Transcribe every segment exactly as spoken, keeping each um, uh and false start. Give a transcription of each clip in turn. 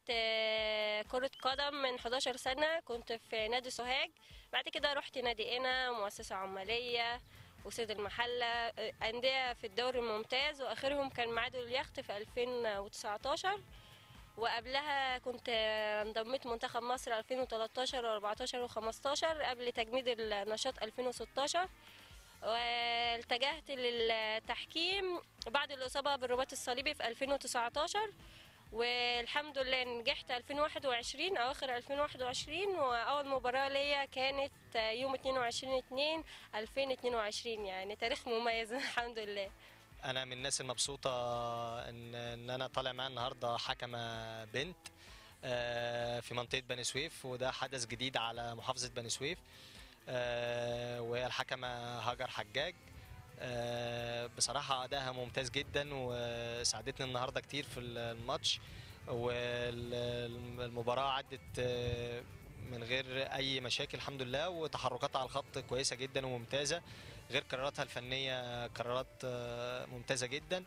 كرة قدم من حداشر سنة، كنت في نادي سوهاج. بعد كده رحت نادي قنا، مؤسسة عمالية، وسيد المحلة، أندية في الدوري الممتاز، وآخرهم كان معادل اليخت في ألفين وتسعتاشر. وقبلها كنت انضميت منتخب مصر ألفين وتلتاشر وأربعتاشر وخمستاشر قبل تجميد النشاط ألفين وستاشر. والتجهت للتحكيم بعد الإصابة بالرباط الصليبي في ألفين وتسعتاشر، والحمد لله نجحت ألفين وواحد وعشرين أواخر ألفين وواحد وعشرين، وأول مباراة ليا كانت يوم اتنين وعشرين اتنين ألفين واتنين وعشرين، يعني تاريخ مميز الحمد لله. انا من الناس المبسوطه ان ان انا طالع معايا النهارده حكمه بنت في منطقه بني سويف، وده حدث جديد على محافظه بني سويف. وهي الحكمه هاجر حجاج. بصراحه ادائها ممتاز جدا وساعدتني النهارده كتير في الماتش، والمباراه عدت من غير اي مشاكل الحمد لله، وتحركاتها على الخط كويسه جدا وممتازه، غير قراراتها الفنيه قرارات ممتازه جدا،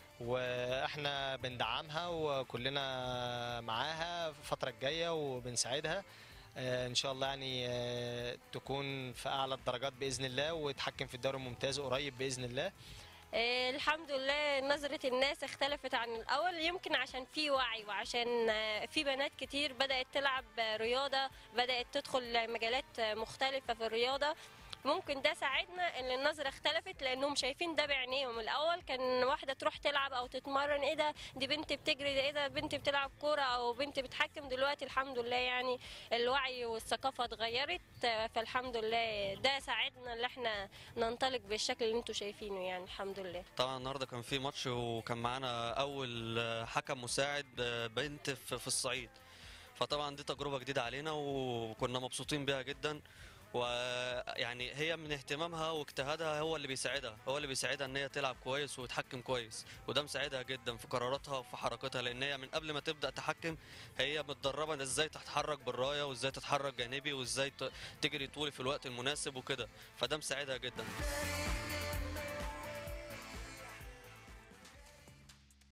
واحنا بندعمها وكلنا معاها في الفتره الجايه وبنساعدها ان شاء الله، يعني تكون في اعلى الدرجات باذن الله وتحكم في الدوري الممتاز قريب باذن الله. الحمد لله نظرة الناس اختلفت عن الأول، يمكن عشان في وعي وعشان في بنات كتير بدأت تلعب رياضة، بدأت تدخل مجالات مختلفة في الرياضة. ممكن ده ساعدنا ان النظره اختلفت، لانهم شايفين ده بعينيهم. الاول كان واحده تروح تلعب او تتمرن، ايه ده، دي بنت بتجري، ده ايه ده، بنت بتلعب كوره او بنت بتحكم. دلوقتي الحمد لله يعني الوعي والثقافه اتغيرت، فالحمد لله ده ساعدنا ان احنا ننطلق بالشكل اللي انتم شايفينه، يعني الحمد لله. طبعا النهارده كان في ماتش، وكان معانا اول حكم مساعد بنت في الصعيد، فطبعا دي تجربه جديده علينا وكنا مبسوطين بيها جدا. ويعني هي من اهتمامها واجتهادها هو اللي بيساعدها هو اللي بيساعدها ان هي تلعب كويس وتحكم كويس، وده مساعدها جدا في قراراتها وفي حركاتها، لان هي من قبل ما تبدا تحكم هي متدربه ازاي تتحرك بالرايه وازاي تتحرك جانبي وازاي تجري طولي في الوقت المناسب وكده، فده مساعدها جدا.